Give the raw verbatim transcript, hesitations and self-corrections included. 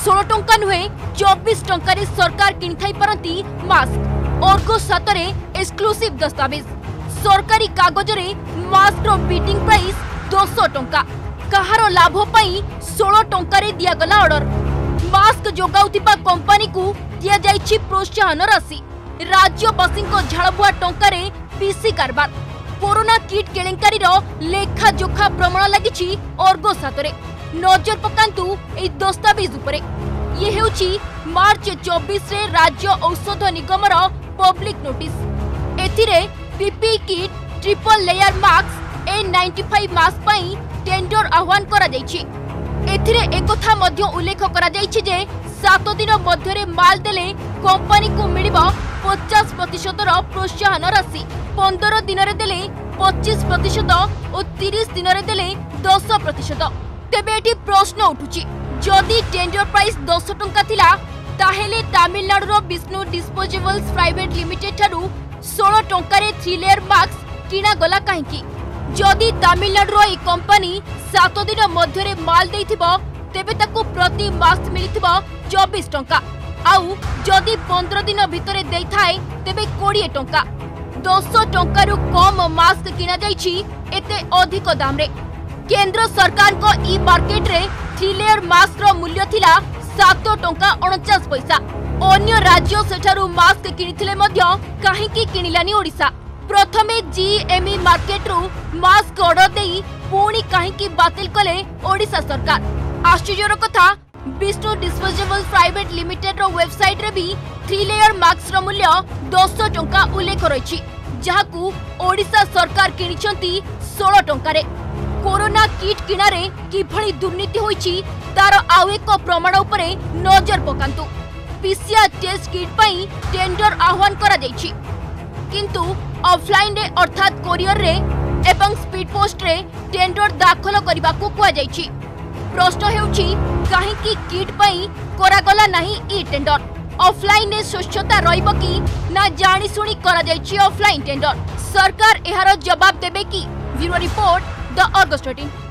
षोल टंका नुहे चौबीस टंका सरकार किनी पारती मास्क। अर्गस हाथ में एक्सक्लूसिव दस्तावेज सरकारी कागज रे मास्क बिडिंग प्राइस दस टंका कहार लाभ पाई षोल टंका दिगला ऑर्डर। मास्क जोगाउथिबा कंपनी को दिया जाइछि प्रोत्साहन राशि। राज्यवासी झाड़बुआ टंका रे पीसी कारबार। कोरोना किट केलेंकारी लेखा जोखा प्रमाण लगी अर्गस हाथ में। नजर पकांतु ए दस्तावेज उपरे। ये हेउछि मार्च चौबीस रे राज्य औषध निगमर पब्लिक नोटिस। एथिरे PP kit triple layer mask N ninety five mask पई टेंडर आह्वान करा जाइछि। एथिरे एकथा मध्य उल्लेख करा जाइछि जे सात दिन मध्यरे माल देले कंपनी को मिलिबो पचास प्रतिशत प्रोत्साहन राशि। पंद्रह दिन रे देले पच्चीस प्रतिशत और तीस दिन रे देले दस प्रतिशत। तेबे एठी प्रश्न उठुछि जदि टेंडर प्राइस दस टंका थिला ताहेले तमिलनाडुर विष्णु डिस्पोजेबल्स प्राइवेट लिमिटेड ठारू षोल टंका रे थ्री लेयर मास्क किना गला काहेकि? जदि तमिलनाडुर ए कंपनी सात दिन मध्यरे माल देइथिबो तेबे ताकू प्रति मास्क मिलिथिबो चौबीस टंका। आउ जदि पंद्रह दिन भितरे देइथाय तेबे बीस टंका। दस टंकारु कम मास्क किना जाइछि एते अधिक दाम रे। केंद्र सरकार को ई मार्केट रे थ्री लेयर मास्क रो मूल्य थिला सात टंका उनचास पैसा। अन्य राज्य सेठारु मास्क किनिथिले मध्य काहेकि किनिलानी ओडिसा? प्रथमे जीएमई मार्केट रू मास्क ऑर्डर देई पुणी काहेकि बातिल कले ओडिसा सरकार? आश्चर्यर कथा विष्णु डिस्पोजेबल प्राइवेट लिमिटेड रो वेबसाइट रे भी थ्री लेयर मास्क रो मूल्य दस टंका उल्लेख रही जहाकू ओडिसा सरकार किनिचंती षोल टंका रे। कोरोना किट किनारे किभली दुर्नीति होईची तार आउ एक प्रमाण उपरे नजर पकांतु। पीसीआर टेस्ट किट पई टेंडर आह्वान करा जाइछि किंतु ऑफलाइन रे अर्थात कोरियर रे एवं स्पीड पोस्ट रे टेंडर दाखल करबा को कुआ जाइछि। प्रश्न हेउछि काहेकि किट पई करागला नाही ई टेंडर? ऑफलाइन रे स्वच्छता रहिबो कि ना जानि सुनी करा जाइछि ऑफलाइन टेंडर? सरकार एहार जवाब देबे कि? Bureau report the Argus.